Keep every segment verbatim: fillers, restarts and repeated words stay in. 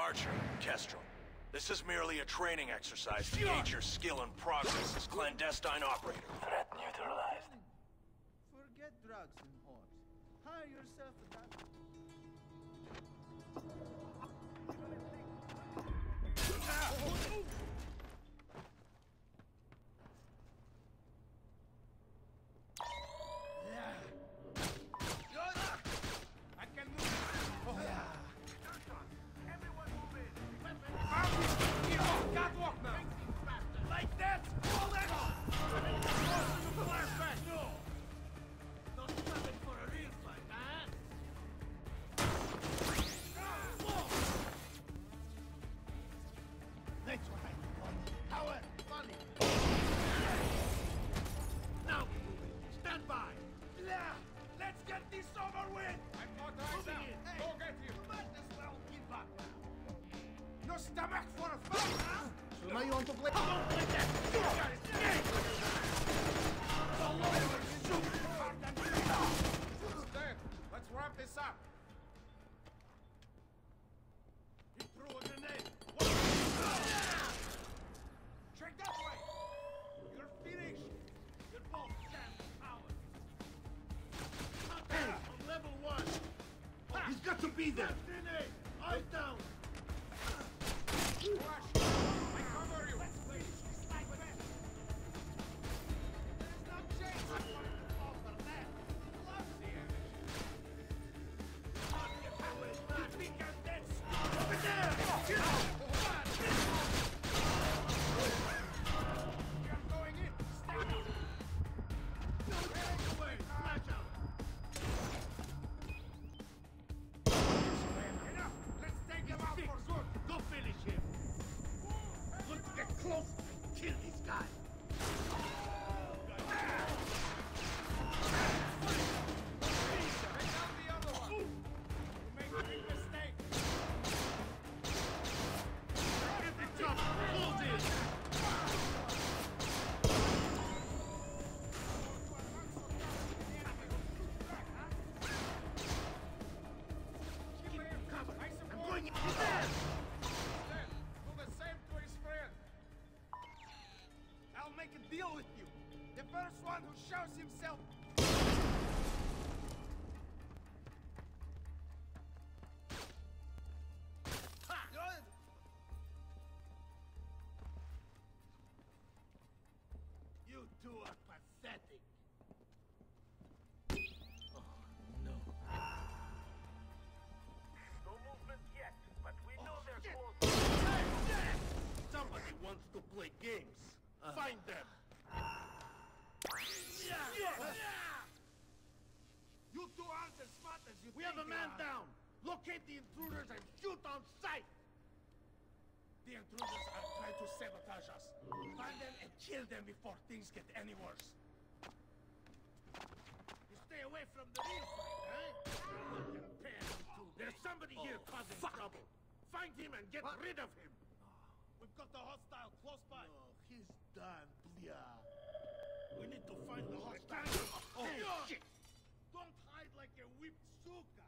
Archer, Kestrel. This is merely a training exercise to gauge your skill and progress as clandestine operator. Threat neutralized. Forget drugs and whores. Hire yourself a doctor. I can move. Oh, yeah. Everyone move in. Catwalk now. Like that. Hold it. Flashback. No. Not coming for a real fight, huh? That's what I want. Power. Funny. Now, stand by. Yeah. Let's get this over with! I'm not eyes out. Hey, go get him! You might as well give up now. No stomach for a fight, huh? So now you want to play? Don't play that! You got it! The lawyer shoot hard and Stay. Let's wrap this up. He threw a grenade. Check that way! You're finished! You're both damn cowards! Hey, on level one. He's got to be there. Grenade. Eyes down. Flash. I cover you. Let's finish this like that. There's no chance I'm going to fall for that. Loves the enemy. Not your power is not. You think I'm dead? Over there. We are going in. Stay down. No getting away. Smash out. Enough! Let's take him out for good! Go finish him! Let's get close and kill this guy! Take out the other one! You made a big mistake! Get the top! Hold it! I'm going in there! Do the same to his friend. I'll make a deal with you. The first one who shows himself. Ha! You two are pathetic. Oh, no. No movement yet, but we know Oh, they're shit. close. Somebody wants to play games. Uh. Find them. Yeah. Yeah. You two aren't as smart as you we think. We have a man down. Locate the intruders and shoot on sight. The intruders are trying to sabotage us. Find them and kill them before things get any worse. You stay away from the real fight, huh? There's somebody here oh, causing fuck. trouble. Find him and get what? rid of him. We've got the hostile close by. Oh, he's done, Blia. We need to find the hostile. Oh, hey, shit! Don't hide like a whipped suka.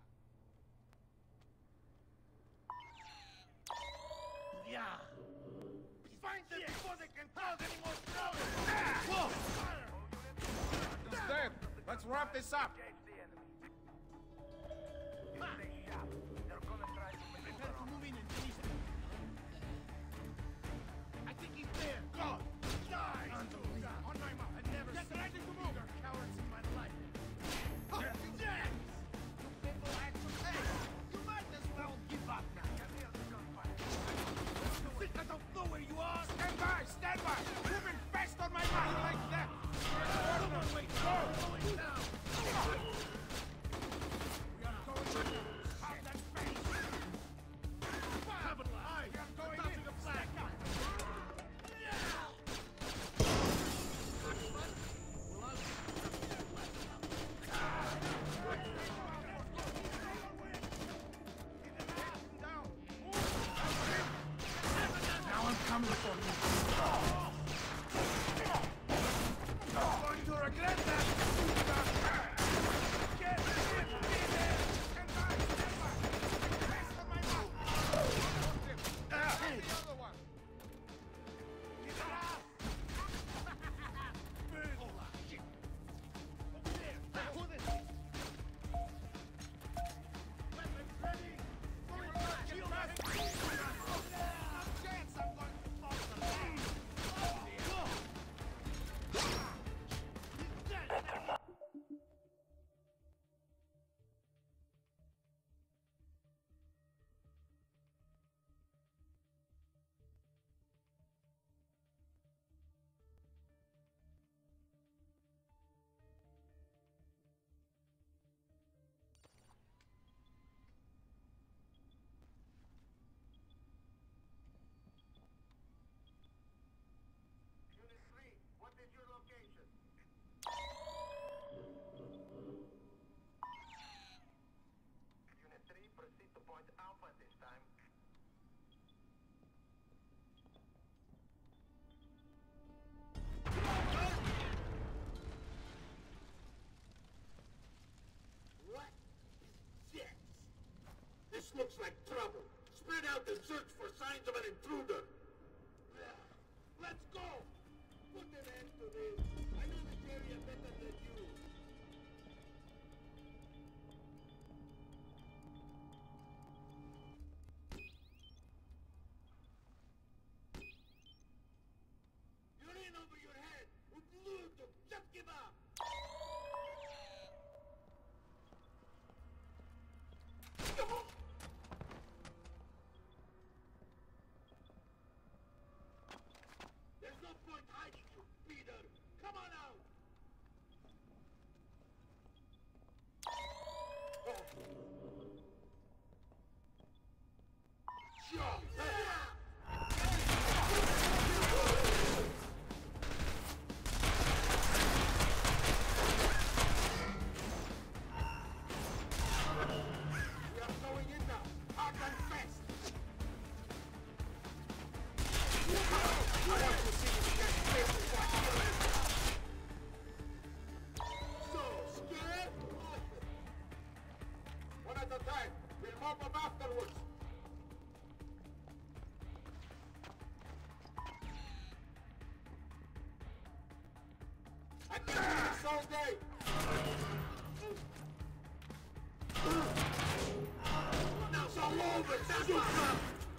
Blia. Find them yes. before they can cause any more trouble. Ah. Whoa! He's dead. Let's wrap this up. If they shout, they're gonna try to Prepare to move in and finish them. I think he's there. Go! Die! On my mouth. I've never Get seen ready to move. Bigger cowards in my life. Oh, yes! You people actually... Hey! You might as well give up now. You think I don't know where you are? Stand by! Stand by! Moving fast on my mouth like that! Someone wait! Go! Going down! We are going in. Pop that face! Have it alive! We are going in. The flag. Now I'm coming for you. You're going to regret that! Get in! Get in! Stand by! Stand by! Rest on my mouth! like trouble. Spread out and search for signs of an intruder. Let's go! Put an end to this. I know this area better than you. You're in over your head. Ублюдок, just give up. There's no point hiding, you Peter. Come on out. We are going in now. Hard and fast. I want to see you get clear before I kill you. So, scared? One at a time. We'll mop up afterwards. I can do this all day. Now it's all over, Super!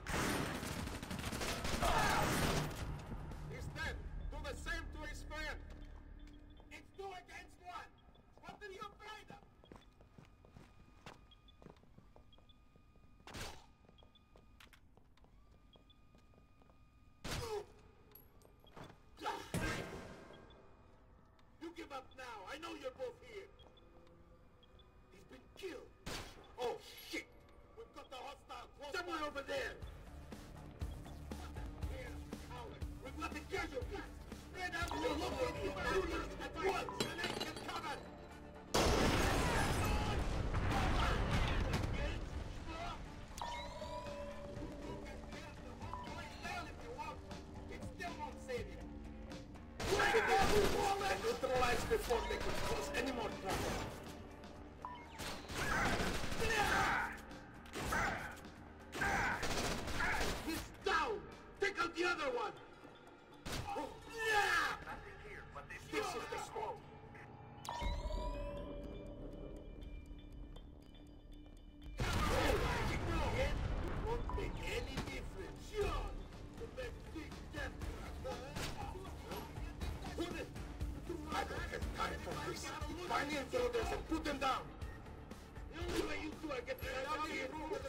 He's dead. Do the same to his friend. It's two against one. What are you afraid of? You give up now. I know you're both here. He's been killed. Oh, shit. We've got the hostile close. Somewhere over there. Here, coward. We've got the casualties. Spread out your local intruders at once. And they can cover. You can tear the whole place down if you want. It still won't save you. Look at these fools and neutralize before they could cause any more trouble. He's down! Take out the other one! This is the smoke. It won't make any difference. Sure! The big big death trap, huh? I don't have time for this. Find the intruders and put them down. The only way you two are getting out of here